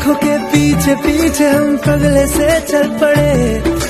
आंखों के पीछे पीछे हम पगले से चल पड़े।